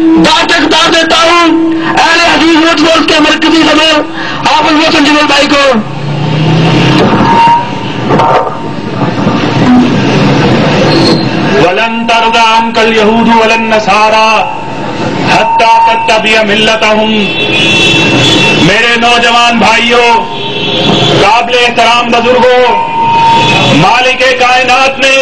بات بتا دیتا ہوں اہل حدیث نیٹ ورک کے مرکزی صدر حافظ محسن جمیل بھائی کو. ولن ترضى عنك اليهود ولا النصارى حتى تتبع ملتهم. میرے نوجوان بھائیوں، قابل احترام بزرگوں، مالک کائنات نے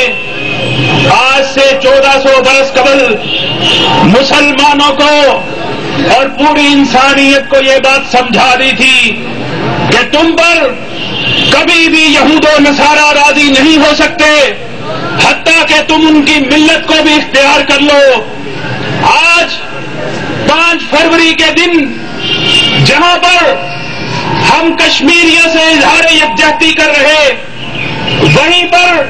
آج سے 1400 برس قبل مسلمانوں کو اور پوری انسانیت کو یہ بات سمجھا دی تھی کہ تم پر کبھی بھی یہود و نصارہ راضی نہیں ہو سکتے حتیٰ کہ تم ان کی ملت کو بھی اختیار کر لو. آج 5 فروری کے دن جہاں پر ہم کشمیریوں سے اظہار یکجہتی کر رہے، وہیں پر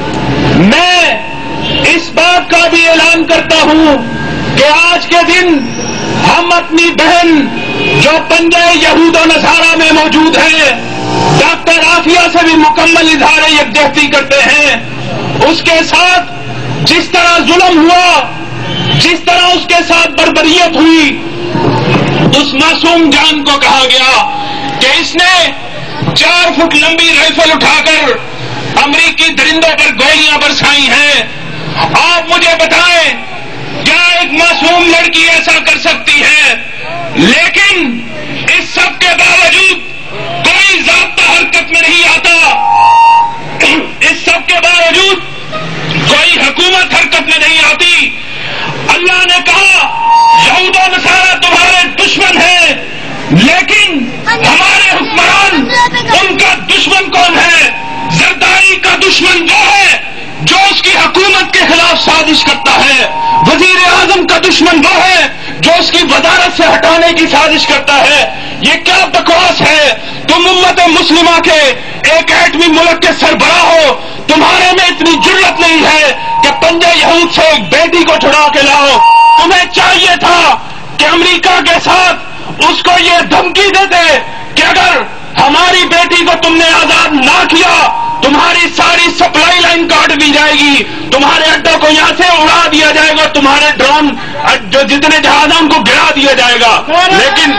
میں اس بات کا بھی اعلان کرتا ہوں کہ آج کے دن ہم اپنی بہن جو پنجہ یہود و نصارہ میں موجود ہیں ڈاکٹر عافیہ سے بھی مکمل اظہار یکجہتی کرتے ہیں. اس کے ساتھ جس طرح ظلم ہوا، جس طرح اس کے ساتھ بربریت ہوئی، اس معصوم جان کو کہا گیا کہ اس نے 4 فٹ لمبی رائفل اٹھا کر امریکی درندوں پر گولیاں برسائی ہیں. آپ مجھے بتائیں کیا ایک معصوم لڑکی ایسا کر سکتی ہے؟ لیکن اس سب کے باوجود کوئی ضابطہ حرکت میں نہیں آتا، اس سب کے باوجود کوئی حکومت حرکت میں نہیں آتی. اللہ نے کہا یہود و نصارہ تمہارے دشمن ہیں، لیکن ہمارے حکمران ان کا دشمن کون ہے؟ زرداری کا دشمن جو ہے جو اس کی حکومت کے خلاف سازش کرتا ہے. وزیر اعظم کا دشمن وہ ہے جو اس کی وزارت سے ہٹانے کی سازش کرتا ہے. یہ کیا بکواس ہے؟ تم امت مسلمہ کے ایک ایٹمی ملک کے سربراہ ہو، تمہارے میں اتنی جرأت نہیں ہے کہ پنجہ یہود سے ایک بیٹی کو چھڑا کے لاؤ. تمہیں چاہیے تھا کہ امریکہ کے ساتھ اس کو یہ دھمکی دیتے کہ اگر ہماری بیٹی کو تم نے آزاد نہ کیا تمہاری ساری سپلائی لائن کاٹ دی جائے گی، تمہارے اڈوں کو یہاں سے اڑا دیا جائے گا، تمہارے ڈرون جو جتنے جہاز ہیں ان کو گرا دیا جائے گا. لیکن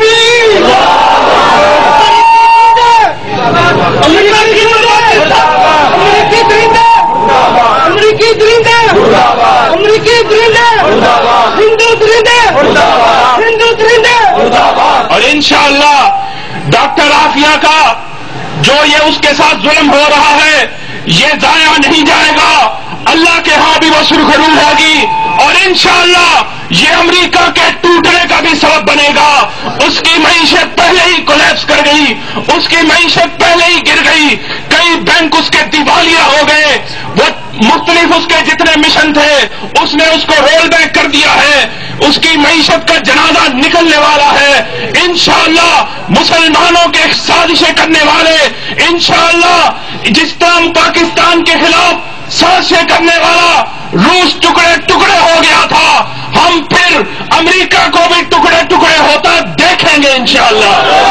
اور انشاءاللہ ڈاکٹر عافیہ کا جو یہ اس کے ساتھ ظلم ہو رہا ہے یہ ضائع نہیں جائے گا. اللہ کے ہاں بھی وہ سرخرو ہوگی اور انشاءاللہ یہ امریکہ کے ٹوٹنے کا بھی سبب بنے گا. اس کی معیشت پہلے ہی کولیپس کر گئی، اس کی معیشت پہلے ہی گر گئی، کئی بینک اس کے دیوالیہ ہو گئے، وہ مختلف اس کے جتنے مشن تھے اس نے اس کو رول بیک کر دیا ہے، اس کی معیشت کا جنازہ نکلنے والا ہے. انشاءاللہ مسلمانوں کے سازشیں کرنے والے، انشاءاللہ جس طرح پاکستان کے خلاف سازشیں کرنے والا روس ٹکڑے ٹکڑے ہو گیا تھا، ہم پھر امریکہ کو بھی ٹکڑے ٹکڑے ہوتا دیکھیں گے انشاءاللہ.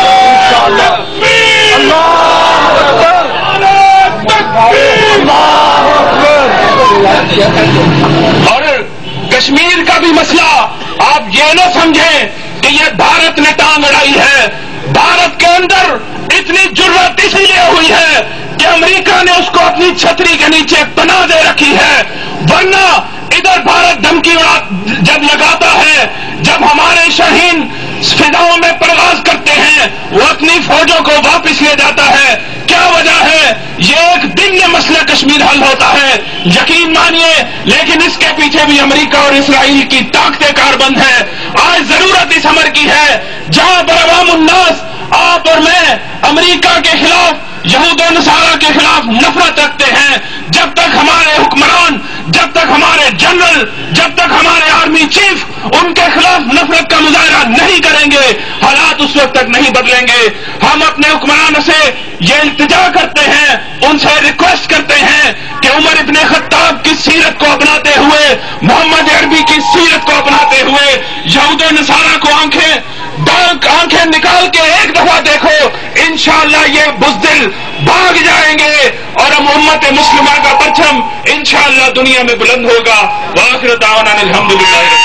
اور کشمیر کا بھی مسئلہ آپ یہ نہ سمجھیں کہ یہ بھارت نے ٹانگ اڑائی ہے. بھارت کے اندر اتنی جرأت اس لیے ہوئی ہے کہ امریکہ نے اس کو اپنی چھتری کے نیچے پناہ دے رکھی ہے، ورنہ ادھر بھارت دھمکی جب لگاتا ہے، جب ہمارے شاہین فضاؤں میں پرواز کرتے ہیں وہ اپنی فوجوں کو واپس لے جاتا ہے. کیا وجہ ہے؟ یہ ایک دن میں مسئلہ کشمیر حل ہوتا ہے، یقین مانیے، لیکن اس کے پیچھے بھی امریکہ اور اسرائیل کی طاقتیں کاربند ہیں. آج ضرورت اس امر کی ہے جہاں پر عوام الناس آپ اور میں امریکہ کے خلاف، یہود و نصارہ کے خلاف نفرت رکھتے ہیں، جب تک ہمارے حکمران، جب تک ہمارے جنرل، جب تک ہمارے آرمی چیف ان کے خلاف نفرت کا مظاہرہ نہیں کریں گے حالات اس وقت تک نہیں بدلیں گے. ہم اپنے حکمران سے یہ التجا کرتے ہیں، ان سے ریکویسٹ کرتے ہیں کہ عمر ابن خطاب کی سیرت کو اپناتے ہوئے، محمد عربی کی سیرت کو اپناتے ہوئے یہود و نصارہ کو آنکھیں نکال کے ایک دفعہ دیکھو، انشاءاللہ یہ بزدل بھاگ جائیں گے اور ہم امت مسلمہ کا پرچم انشاءاللہ دنیا میں بلند ہوگا. وآخر دعوانا الحمدللہ.